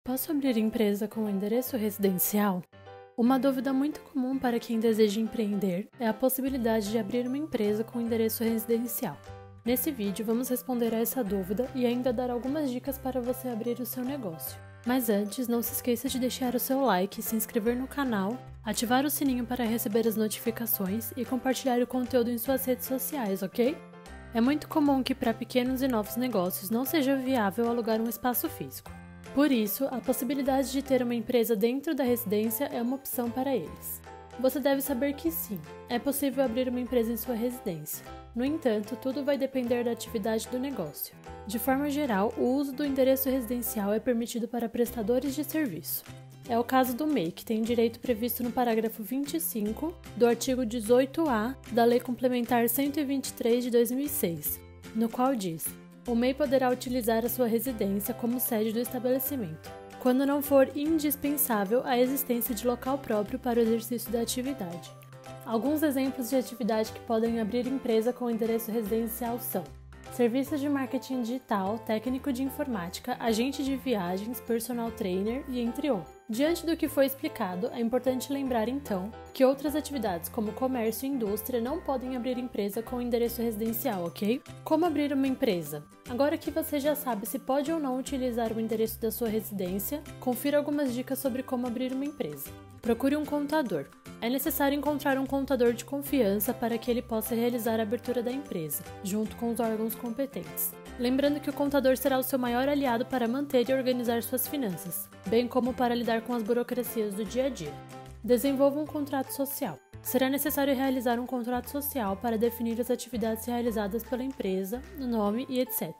Posso abrir empresa com endereço residencial? Uma dúvida muito comum para quem deseja empreender é a possibilidade de abrir uma empresa com endereço residencial. Nesse vídeo, vamos responder a essa dúvida e ainda dar algumas dicas para você abrir o seu negócio. Mas antes, não se esqueça de deixar o seu like, se inscrever no canal, ativar o sininho para receber as notificações e compartilhar o conteúdo em suas redes sociais, ok? É muito comum que para pequenos e novos negócios não seja viável alugar um espaço físico. Por isso, a possibilidade de ter uma empresa dentro da residência é uma opção para eles. Você deve saber que sim, é possível abrir uma empresa em sua residência. No entanto, tudo vai depender da atividade do negócio. De forma geral, o uso do endereço residencial é permitido para prestadores de serviço. É o caso do MEI, que tem direito previsto no parágrafo 25 do artigo 18A da Lei Complementar 123 de 2006, no qual diz: o MEI poderá utilizar a sua residência como sede do estabelecimento, quando não for indispensável a existência de local próprio para o exercício da atividade. Alguns exemplos de atividade que podem abrir empresa com endereço residencial são: serviços de marketing digital, técnico de informática, agente de viagens, personal trainer e entre outros. Diante do que foi explicado, é importante lembrar então que outras atividades como comércio e indústria não podem abrir empresa com endereço residencial, ok? Como abrir uma empresa? Agora que você já sabe se pode ou não utilizar o endereço da sua residência, confira algumas dicas sobre como abrir uma empresa. Procure um contador. É necessário encontrar um contador de confiança para que ele possa realizar a abertura da empresa, junto com os órgãos competentes. Lembrando que o contador será o seu maior aliado para manter e organizar suas finanças, bem como para lidar com as burocracias do dia a dia. Desenvolva um contrato social. Será necessário realizar um contrato social para definir as atividades realizadas pela empresa, o nome e etc.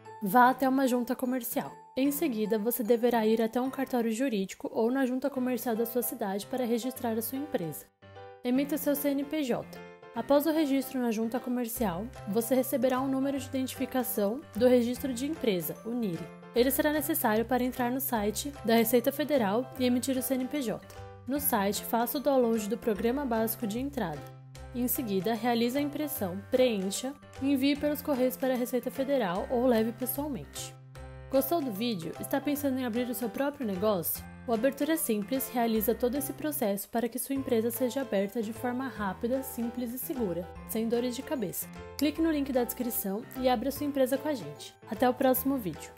Vá até uma junta comercial. Em seguida, você deverá ir até um cartório jurídico ou na junta comercial da sua cidade para registrar a sua empresa. Emita seu CNPJ. Após o registro na junta comercial, você receberá um número de identificação do Registro de Empresa, o NIRE. Ele será necessário para entrar no site da Receita Federal e emitir o CNPJ. No site, faça o download do Programa Básico de Entrada. Em seguida, realize a impressão, preencha e envie pelos correios para a Receita Federal ou leve pessoalmente. Gostou do vídeo? Está pensando em abrir o seu próprio negócio? O Abertura Simples realiza todo esse processo para que sua empresa seja aberta de forma rápida, simples e segura, sem dores de cabeça. Clique no link da descrição e abra sua empresa com a gente. Até o próximo vídeo.